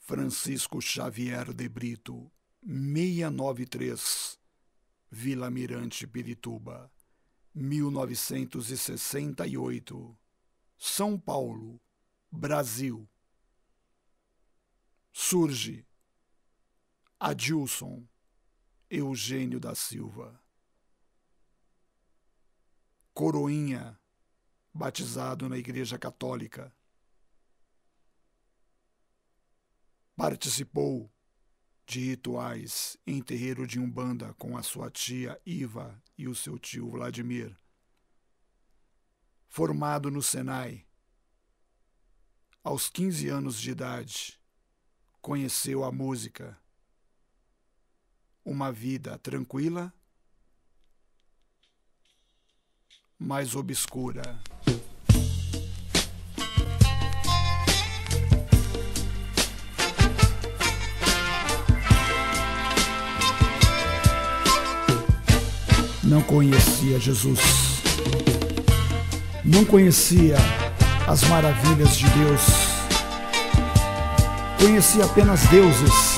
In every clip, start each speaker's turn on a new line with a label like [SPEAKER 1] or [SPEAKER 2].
[SPEAKER 1] Francisco Xavier de Brito, 693, Vila Mirante, Pirituba, 1968, São Paulo, Brasil. Surge Adilson Eugênio da Silva. Coroinha, batizado na Igreja Católica. Participou de rituais em terreiro de Umbanda com a sua tia Iva e o seu tio Vladimir. Formado no Senai, aos 15 anos de idade, conheceu a música. Uma vida tranquila, mas obscura. Não conhecia Jesus. Não conhecia as maravilhas de Deus. Conhecia apenas deuses.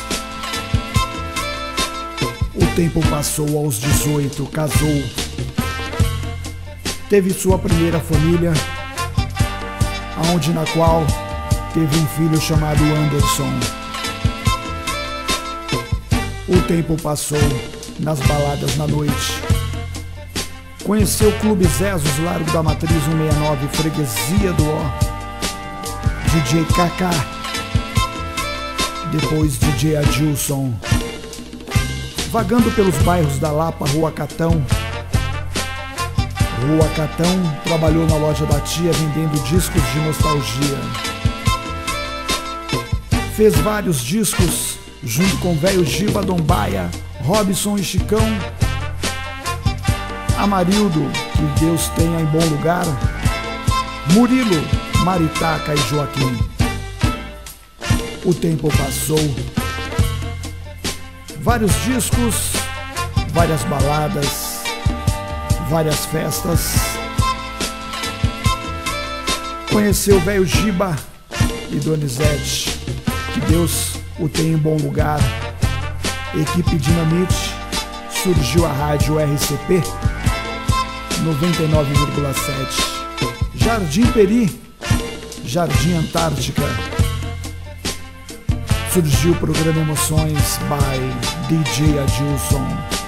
[SPEAKER 1] O tempo passou, aos 18, casou. Teve sua primeira família, na qual teve um filho chamado Anderson. O tempo passou nas baladas na noite. Conheceu o Clube Zezus, Largo da Matriz 169, Freguesia do Ó. DJ Kaká. Depois DJ Adilson. Vagando pelos bairros da Lapa, Rua Catão. Trabalhou na loja da tia vendendo discos de nostalgia. Fez vários discos junto com Velho Giba, Dombaia, Robson e Chicão. Amarildo, que Deus tenha em bom lugar. Murilo, Maritaca e Joaquim. O tempo passou. Vários discos, várias baladas, várias festas. Conheceu Velho Giba e Donizete, que Deus o tenha em bom lugar. Equipe Dinamite, surgiu a rádio RCP 99,7. Jardim Peri, Jardim Antártica. Surgiu o programa Emoções by DJ Adilson.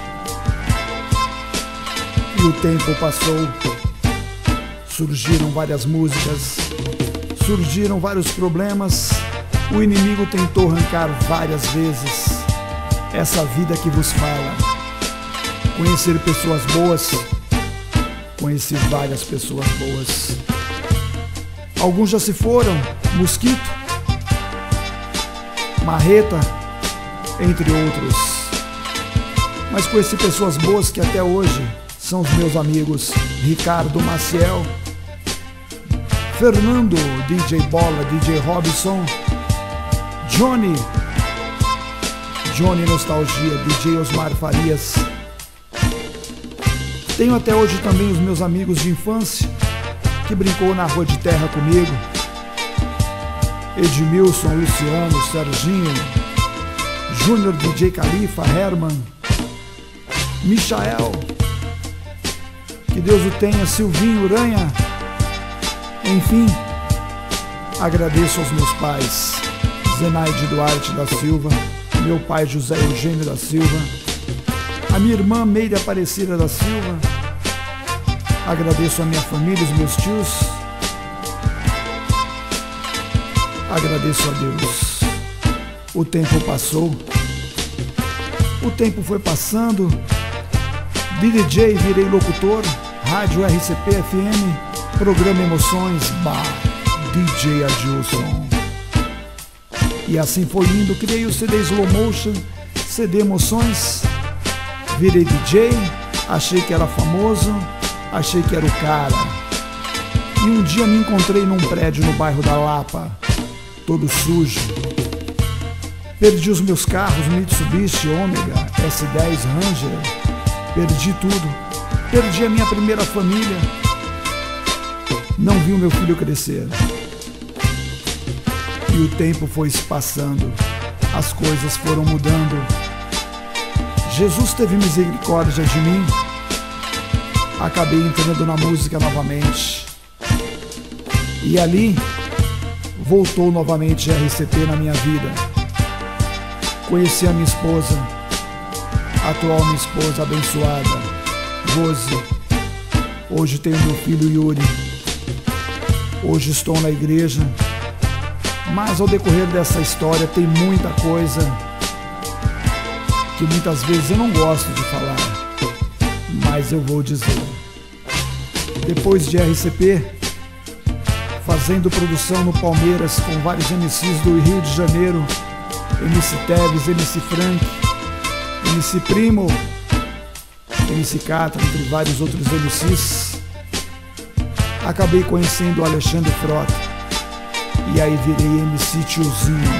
[SPEAKER 1] E o tempo passou. Surgiram várias músicas, surgiram vários problemas. O inimigo tentou arrancar várias vezes essa vida que vos fala. Conhecer pessoas boas, conheci várias pessoas boas. Alguns já se foram, Mosquito, Marreta, entre outros. Mas conheci pessoas boas que até hoje são os meus amigos. Ricardo Maciel, Fernando, DJ Bola, DJ Robson, Johnny Nostalgia, DJ Osmar Farias. Tenho até hoje também os meus amigos de infância, que brincou na rua de terra comigo. Edmilson, Luciano, Serginho, Júnior, DJ Califa, Herman, Michael, que Deus o tenha, Silvinho, Uranha. Enfim, agradeço aos meus pais, Zenaide Duarte da Silva, meu pai José Eugênio da Silva, a minha irmã Meire Aparecida da Silva. Agradeço a minha família, os meus tios. Agradeço a Deus. O tempo passou. O tempo foi passando. De DJ virei locutor. Rádio RCP FM. Programa Emoções DJ Adilson. E assim foi indo. Criei o CD Slow Motion, CD Emoções. Virei DJ, achei que era famoso, achei que era o cara. E um dia me encontrei num prédio no bairro da Lapa, todo sujo. Perdi os meus carros, Mitsubishi, Ômega, S10, Ranger. Perdi tudo. Perdi a minha primeira família. Não vi o meu filho crescer. E o tempo foi se passando, as coisas foram mudando. Jesus teve misericórdia de mim. Acabei entrando na música novamente. E ali voltou novamente a RCP na minha vida. Conheci a minha esposa, a atual minha esposa abençoada, Rose. Hoje tenho meu filho Yuri. Hoje estou na igreja. Mas ao decorrer dessa história tem muita coisa que muitas vezes eu não gosto de falar, mas eu vou dizer. Depois de RCP, fazendo produção no Palmeiras com vários MCs do Rio de Janeiro, MC Teves, MC Frank, MC Primo, MC Catra, entre vários outros MCs, acabei conhecendo o Alexandre Frota. E aí virei MC Tiozinho.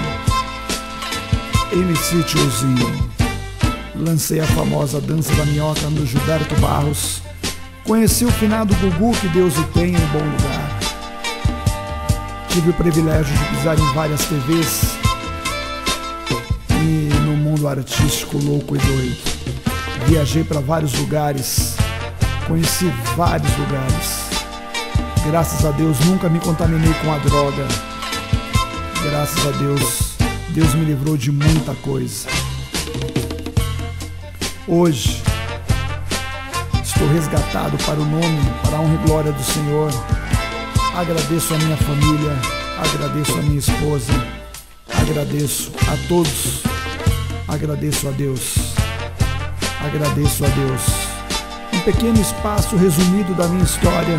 [SPEAKER 1] MC Tiozinho. Lancei a famosa Dança da Minhoca no Gilberto Barros. Conheci o finado Gugu, que Deus o tenha em bom lugar. Tive o privilégio de pisar em várias TVs e no mundo artístico louco e doido. Viajei para vários lugares, conheci vários lugares. Graças a Deus nunca me contaminei com a droga. Graças a Deus, Deus me livrou de muita coisa. Hoje, estou resgatado para o nome, para a honra e glória do Senhor. Agradeço a minha família, agradeço a minha esposa, agradeço a todos, agradeço a Deus, agradeço a Deus. Um pequeno espaço resumido da minha história.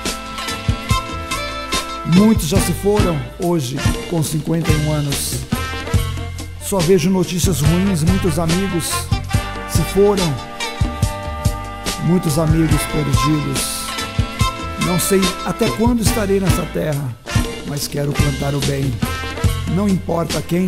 [SPEAKER 1] Muitos já se foram hoje com 51 anos. Só vejo notícias ruins, muitos amigos se foram, muitos amigos perdidos. Não sei até quando estarei nessa terra, mas quero plantar o bem, não importa quem.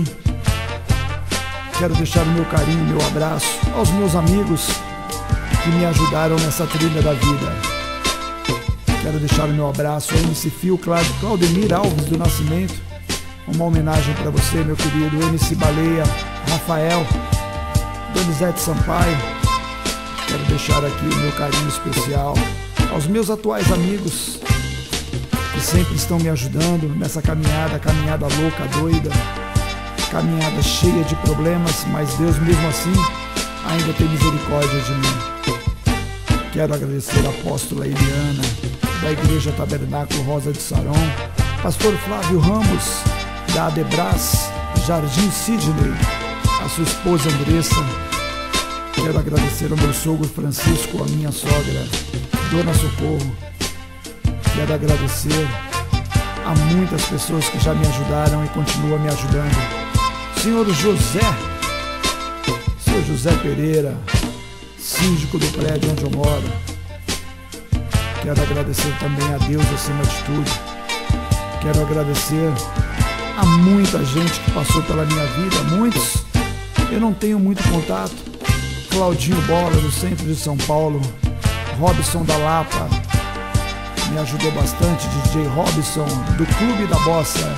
[SPEAKER 1] Quero deixar o meu carinho, meu abraço aos meus amigos que me ajudaram nessa trilha da vida. Quero deixar o meu abraço ao MC Fio, Claudemir Alves do Nascimento. Uma homenagem para você, meu querido MC Baleia, Rafael, Donizete Sampaio. Quero deixar aqui o meu carinho especial aos meus atuais amigos que sempre estão me ajudando nessa caminhada louca, doida, caminhada cheia de problemas, mas Deus mesmo assim ainda tem misericórdia de mim. Quero agradecer a apóstola Eliana, da Igreja Tabernáculo Rosa de Saron, pastor Flávio Ramos, da Adebras, Jardim Sidney, a sua esposa Andressa. Quero agradecer ao meu sogro Francisco, a minha sogra, Dona Socorro. Quero agradecer a muitas pessoas que já me ajudaram e continuam me ajudando. Senhor José, Senhor José Pereira, síndico do prédio onde eu moro. Quero agradecer também a Deus acima de tudo. Quero agradecer a muita gente que passou pela minha vida, muitos eu não tenho muito contato. Claudinho Bola, do centro de São Paulo, Robson da Lapa, me ajudou bastante, DJ Robson, do Clube da Bossa.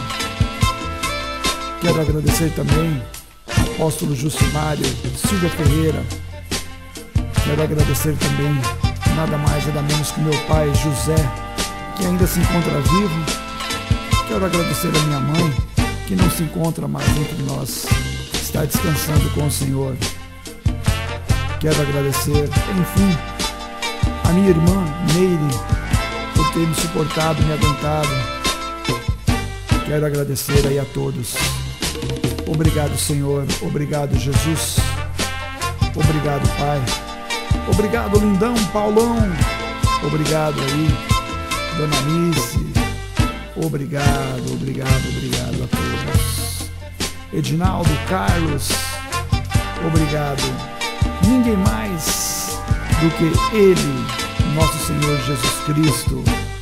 [SPEAKER 1] Quero agradecer também apóstolo Jucimário, Silvia Ferreira. Quero agradecer também nada mais, nada menos que meu pai, José, que ainda se encontra vivo. Quero agradecer a minha mãe, que não se encontra mais entre nós, está descansando com o Senhor. Quero agradecer, enfim, a minha irmã, Neire, por ter me suportado, me aguentado. Quero agradecer aí a todos. Obrigado, Senhor. Obrigado, Jesus. Obrigado, Pai. Obrigado, lindão, Paulão. Obrigado aí, Dona Nice. Obrigado, obrigado, obrigado a todos. Edinaldo, Carlos, obrigado. Ninguém mais do que Ele, nosso Senhor Jesus Cristo.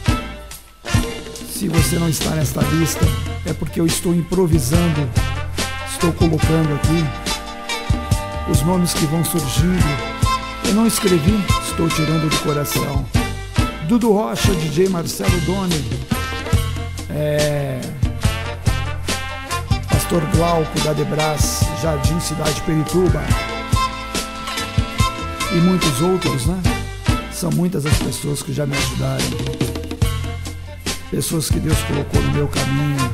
[SPEAKER 1] Se você não está nesta lista, é porque eu estou improvisando, estou colocando aqui os nomes que vão surgindo. Eu não escrevi, estou tirando do coração. Dudu Rocha, DJ Marcelo Doni, Pastor Glauco da Debras, Jardim Cidade Perituba, e muitos outros, né? São muitas as pessoas que já me ajudaram, pessoas que Deus colocou no meu caminho.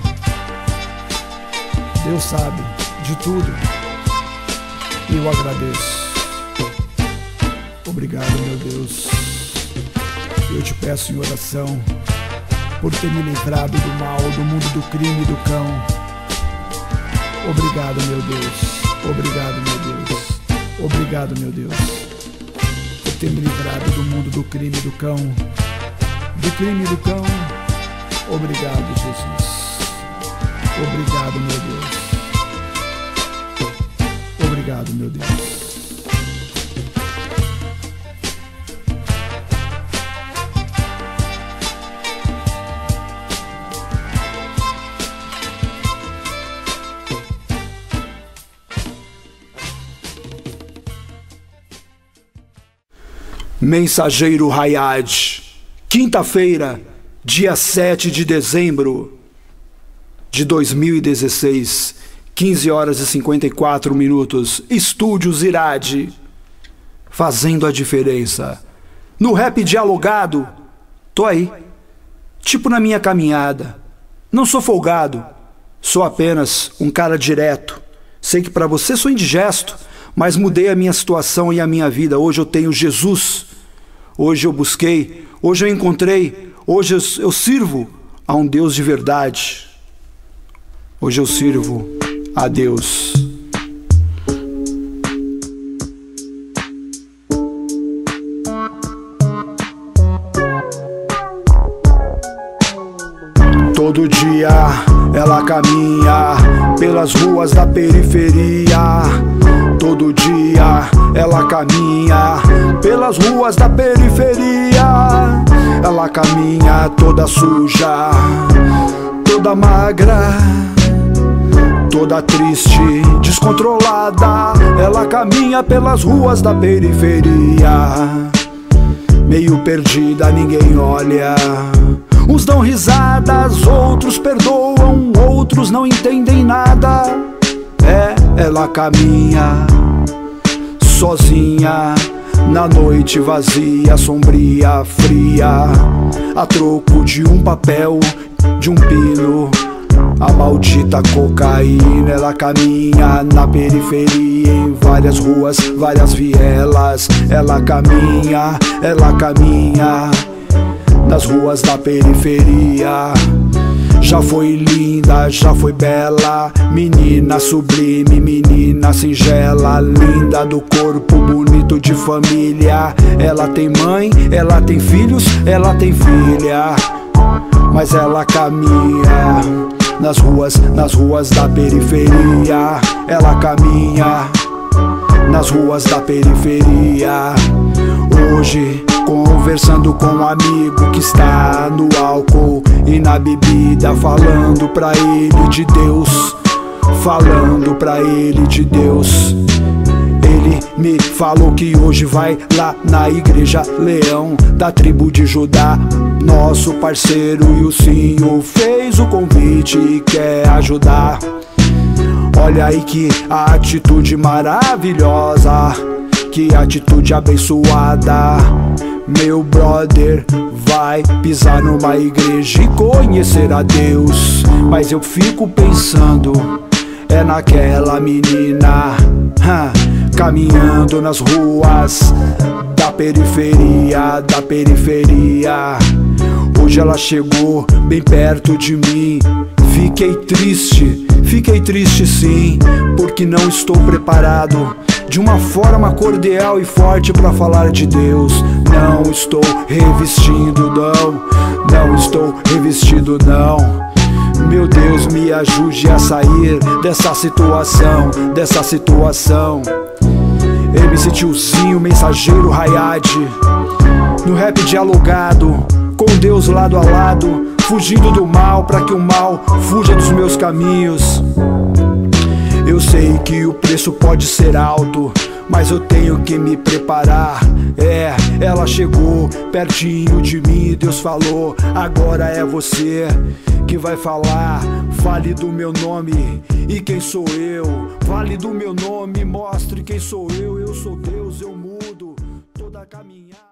[SPEAKER 1] Deus sabe de tudo e eu agradeço. Obrigado, meu Deus. Eu te peço em oração por ter me livrado do mal, do mundo do crime e do cão. Obrigado, meu Deus. Obrigado, meu Deus. Obrigado, meu Deus, por ter me livrado do mundo do crime e do cão. Do crime e do cão. Obrigado, Jesus. Obrigado, meu Deus. Obrigado, meu Deus. Mensageiro Hayad, quinta-feira, dia 7 de dezembro de 2016, 15 horas e 54 minutos, Estúdios Irade, fazendo a diferença. No rap dialogado, tô aí, tipo na minha caminhada. Não sou folgado, sou apenas um cara direto. Sei que pra você sou indigesto, mas mudei a minha situação e a minha vida. Hoje eu tenho Jesus, hoje eu busquei, hoje eu encontrei, hoje eu sirvo a um Deus de verdade. Hoje eu sirvo a Deus. Todo dia ela caminha pelas ruas da periferia. Todo dia ela caminha pelas ruas da periferia. Ela caminha toda suja, toda magra, toda triste, descontrolada. Ela caminha pelas ruas da periferia. Meio perdida, ninguém olha. Uns dão risadas, outros perdoam, outros não entendem nada. Ela caminha sozinha na noite vazia, sombria, fria, a troco de um papel, de um pino, a maldita cocaína. Ela caminha na periferia, em várias ruas, várias vielas. Ela caminha nas ruas da periferia. Já foi linda, já foi bela, menina sublime, menina singela, linda do corpo, bonito de família. Ela tem mãe, ela tem filhos, ela tem filha, mas ela caminha nas ruas da periferia. Ela caminha nas ruas da periferia. Hoje, conversando com um amigo que está no álcool e na bebida, falando pra ele de Deus, falando pra ele de Deus. Ele me falou que hoje vai lá na igreja Leão, da tribo de Judá, nosso parceiro, e o senhor fez o convite e quer ajudar. Olha aí que atitude maravilhosa, que atitude abençoada. Meu brother vai pisar numa igreja e conhecer a Deus, mas eu fico pensando, é naquela menina caminhando nas ruas da periferia, da periferia. Hoje ela chegou bem perto de mim. Fiquei triste sim, porque não estou preparado de uma forma cordial e forte para falar de Deus. Não estou revestindo, não estou revestido, não. Meu Deus, me ajude a sair dessa situação, dessa situação. MC Tiozinho, mensageiro Hayad, no rap dialogado, com Deus lado a lado, fugindo do mal para que o mal fuja dos meus caminhos. Eu sei que o preço pode ser alto, mas eu tenho que me preparar. Ela chegou pertinho de mim, Deus falou, agora é você que vai falar. Fale do meu nome e quem sou eu. Fale do meu nome, mostre quem sou eu. Eu sou Deus, eu mudo toda a caminhada.